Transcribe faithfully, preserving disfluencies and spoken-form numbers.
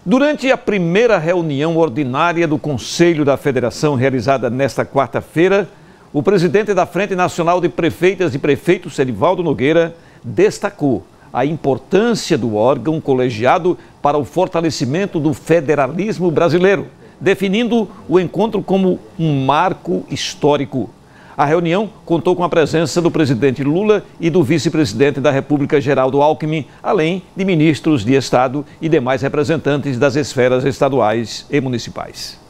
Durante a primeira reunião ordinária do Conselho da Federação, realizada nesta quarta-feira, o presidente da Frente Nacional de Prefeitas e Prefeitos, Edivaldo Nogueira, destacou a importância do órgão colegiado para o fortalecimento do federalismo brasileiro, definindo o encontro como um marco histórico. A reunião contou com a presença do presidente Lula e do vice-presidente da República, Geraldo Alckmin, além de ministros de Estado e demais representantes das esferas estaduais e municipais.